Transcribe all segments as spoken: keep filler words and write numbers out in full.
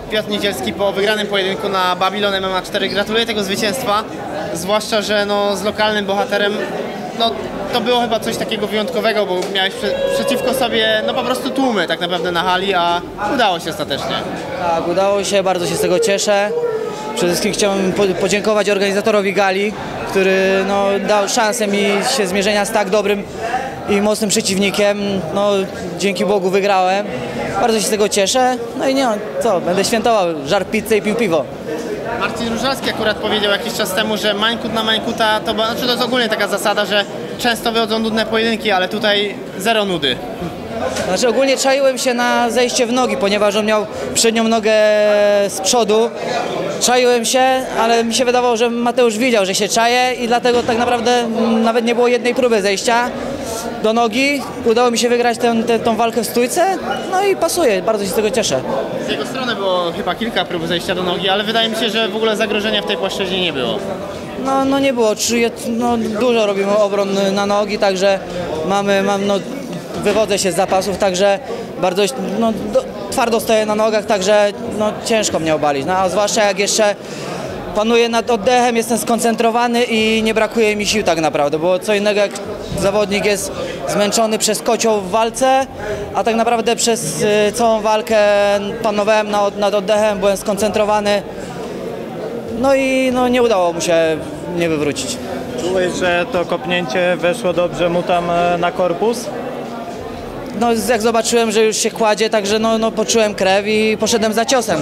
Piotr Niedzielski po wygranym pojedynku na Babylon M M A cztery. Gratuluję tego zwycięstwa, zwłaszcza że no, z lokalnym bohaterem no, to było chyba coś takiego wyjątkowego, bo miałeś prze, przeciwko sobie no, po prostu tłumy tak naprawdę na hali, a udało się ostatecznie. Tak, udało się, bardzo się z tego cieszę. Przede wszystkim chciałbym podziękować organizatorowi gali, który no, dał szansę mi się zmierzenia z tak dobrym i mocnym przeciwnikiem. No, dzięki Bogu wygrałem. Bardzo się z tego cieszę. No i nie, co, będę świętował, żar pizzę i pił piwo. Marcin Różalski akurat powiedział jakiś czas temu, że mańkut na mańkuta to, znaczy to jest ogólnie taka zasada, że często wychodzą nudne pojedynki, ale tutaj zero nudy. Znaczy ogólnie czaiłem się na zejście w nogi, ponieważ on miał przednią nogę z przodu. Czaiłem się, ale mi się wydawało, że Mateusz widział, że się czaję i dlatego tak naprawdę nawet nie było jednej próby zejścia do nogi. Udało mi się wygrać tę, tę, tą walkę w stójce, no i pasuje, bardzo się z tego cieszę. Z jego strony było chyba kilka prób zejścia do nogi, ale wydaje mi się, że w ogóle zagrożenia w tej płaszczyźnie nie było. No, no nie było, no, dużo robimy obron na nogi, także mamy, mam, no, wywodzę się z zapasów, także bardzo no, do, twardo stoję na nogach, także no, ciężko mnie obalić, no, a zwłaszcza jak jeszcze panuję nad oddechem, jestem skoncentrowany i nie brakuje mi sił tak naprawdę, bo co innego jak zawodnik jest zmęczony przez kocioł w walce, a tak naprawdę przez y, całą walkę panowałem nad, nad oddechem, byłem skoncentrowany, no i no, nie udało mu się mnie wywrócić. Czułeś, że to kopnięcie weszło dobrze mu tam na korpus? No jak zobaczyłem, że już się kładzie, także no, no poczułem krew i poszedłem za ciosem.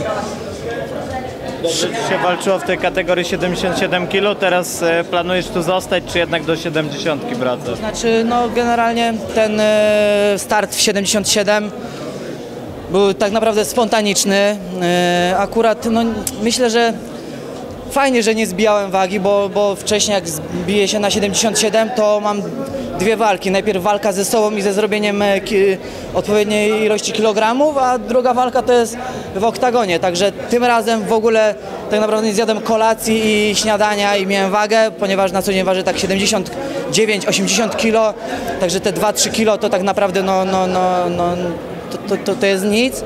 Dobrze ci się walczyło w tej kategorii siedemdziesiąt siedem kilo, teraz e, planujesz tu zostać, czy jednak do siedemdziesiątki wracasz? Znaczy, no generalnie ten e, start w siedemdziesiąt siedem był tak naprawdę spontaniczny. E, akurat, no myślę, że fajnie, że nie zbijałem wagi, bo, bo wcześniej jak zbiję się na siedemdziesiąt siedem, to mam dwie walki. Najpierw walka ze sobą i ze zrobieniem ki, odpowiedniej ilości kilogramów, a druga walka to jest w oktagonie. Także tym razem w ogóle tak naprawdę nie zjadłem kolacji i śniadania i miałem wagę, ponieważ na co dzień ważę tak siedemdziesiąt dziewięć osiemdziesiąt kilo, także te dwa trzy kilo to tak naprawdę no, no, no, no, to, to, to, to jest nic.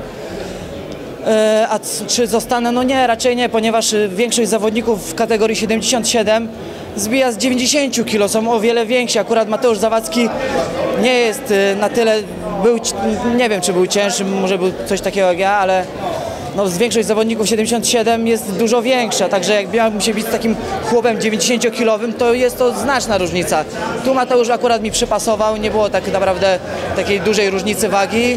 A czy zostanę? No nie, raczej nie, ponieważ większość zawodników w kategorii siedemdziesiąt siedem zbija z dziewięćdziesiąt kilo, są o wiele więksi. Akurat Mateusz Zawadzki nie jest na tyle, był, nie wiem czy był cięższy, może był coś takiego jak ja, ale no, z większość zawodników siedemdziesiąt siedem jest dużo większa, także jak miałbym się bić z takim chłopem dziewięćdziesięciokilowym, to jest to znaczna różnica. Tu Mateusz akurat mi przypasował, nie było tak naprawdę takiej dużej różnicy wagi,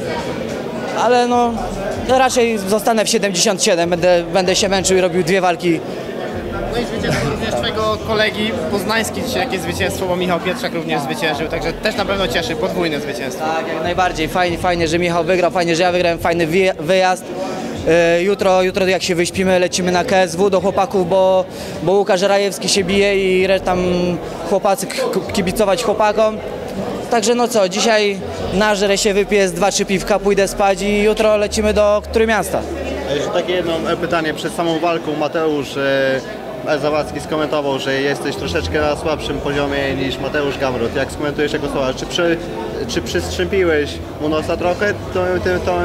ale no No raczej zostanę w siedemdziesiąt siedem, będę, będę się męczył i robił dwie walki. No i zwycięstwo również twojego kolegi poznański dzisiaj, jakie zwycięstwo, bo Michał Pietrzak również zwyciężył, także też na pewno cieszy, podwójne zwycięstwo. Tak, jak najbardziej, fajnie, fajnie, że Michał wygrał, fajnie, że ja wygrałem, fajny wyjazd. Jutro, jutro jak się wyśpimy, lecimy na K S W do chłopaków, bo, bo Łukasz Rajewski się bije i tam chłopacy kibicować chłopakom. Także no co, dzisiaj nażrę się, wypiję z dwa trzy piwka, pójdę spać i jutro lecimy do Trójmiasta. A jeszcze takie jedno pytanie, przed samą walką Mateusz e, Zawadzki skomentował, że jesteś troszeczkę na słabszym poziomie niż Mateusz Gamrot. Jak skomentujesz jego słowa? Czy, przy, czy przystrzępiłeś mu nosa trochę tą, tą, tą,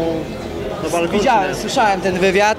tą walką? Widziałem, słyszałem ten wywiad.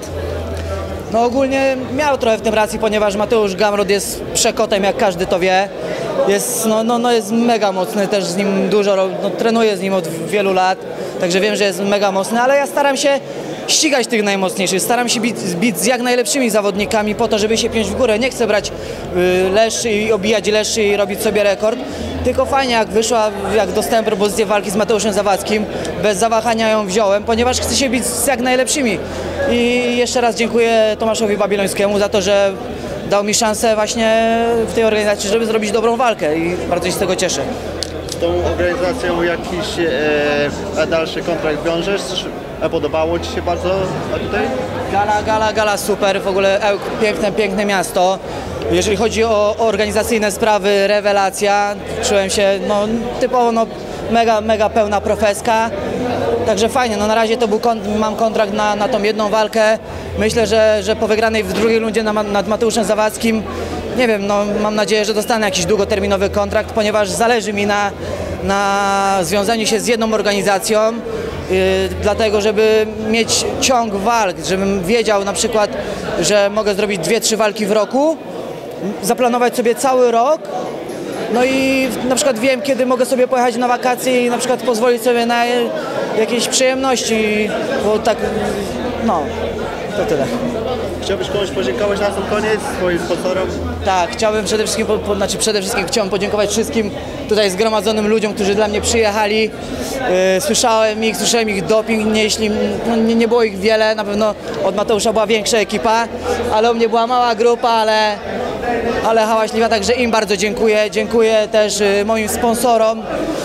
No ogólnie miał trochę w tym racji, ponieważ Mateusz Gamrot jest przekotem, jak każdy to wie. Jest, no, no, no jest mega mocny, też z nim dużo, no, trenuję z nim od wielu lat, także wiem, że jest mega mocny, ale ja staram się ścigać tych najmocniejszych, staram się bić, bić z jak najlepszymi zawodnikami po to, żeby się piąć w górę. Nie chcę brać y, leszczy i obijać leszczy i robić sobie rekord, tylko fajnie jak wyszła, jak dostałem propozycję walki z Mateuszem Zawadzkim, bez zawahania ją wziąłem, ponieważ chcę się bić z jak najlepszymi. I jeszcze raz dziękuję Tomaszowi Babilońskiemu za to, że dał mi szansę właśnie w tej organizacji, żeby zrobić dobrą walkę i bardzo się z tego cieszę. Z tą organizacją jakiś e, dalszy kontrakt wiążesz? Podobało ci się bardzo tutaj? Gala, gala, gala super, w ogóle Ełk, piękne, piękne miasto. Jeżeli chodzi o organizacyjne sprawy, rewelacja. Czułem się no, typowo no, mega, mega pełna profeska. Także fajnie, no na razie to był kon mam kontrakt na, na tą jedną walkę. Myślę, że, że po wygranej w drugiej rundzie na, nad Mateuszem Zawadzkim, nie wiem, no mam nadzieję, że dostanę jakiś długoterminowy kontrakt, ponieważ zależy mi na, na związaniu się z jedną organizacją dlatego żeby mieć ciąg walk, żebym wiedział na przykład, że mogę zrobić dwie, trzy walki w roku, zaplanować sobie cały rok. No i na przykład wiem, kiedy mogę sobie pojechać na wakacje i na przykład pozwolić sobie na jakieś przyjemności, bo tak, no, to tyle. Chciałbyś komuś podziękować na sam koniec, swoim sponsorom? Tak, chciałbym przede wszystkim, po, po, znaczy przede wszystkim chciałbym podziękować wszystkim tutaj zgromadzonym ludziom, którzy dla mnie przyjechali. Yy, słyszałem ich, słyszałem ich doping, nieśli, no, nie, nie było ich wiele, na pewno od Mateusza była większa ekipa, ale u mnie była mała grupa, ale, ale hałaśliwa, także im bardzo dziękuję. Dziękuję też yy, moim sponsorom.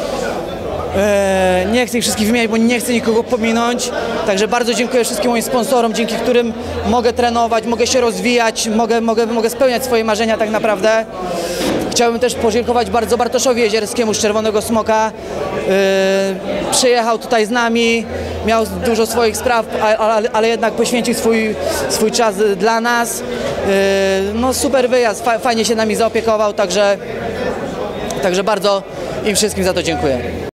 Eee, nie chcę ich wszystkich wymieniać, bo nie chcę nikogo pominąć. Także bardzo dziękuję wszystkim moim sponsorom, dzięki którym mogę trenować, mogę się rozwijać, mogę, mogę, mogę spełniać swoje marzenia tak naprawdę. Chciałbym też podziękować bardzo Bartoszowi Jezierskiemu z Czerwonego Smoka. Eee, przyjechał tutaj z nami, miał dużo swoich spraw, ale, ale jednak poświęcił swój, swój czas dla nas. Eee, no super wyjazd, fajnie się nami zaopiekował, także, także bardzo im wszystkim za to dziękuję.